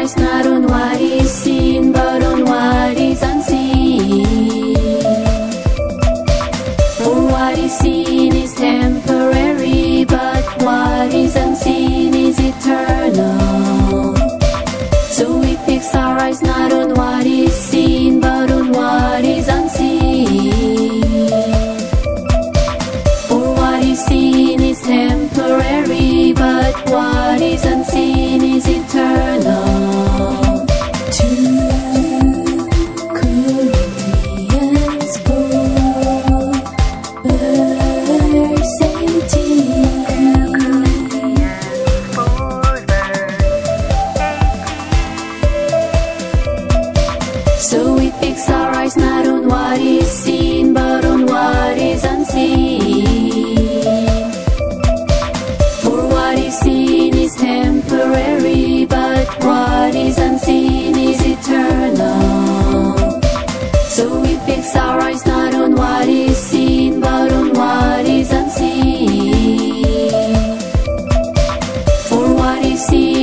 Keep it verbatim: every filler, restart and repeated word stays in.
eyes not on what is seen, but on what is unseen. For what is seen is temporary, but what is unseen is eternal. So we fix our eyes not on what is seen, but on what is unseen. For what is seen is temporary, but what is unseen is eternal. Two Corinthians four, verse eighteen. So we fix our eyes not on what is seen, but on what is unseen. For what is seen is temporary, but what is unseen is eternal. So we fix our eyes not on what is seen, but on what is unseen. For what is seen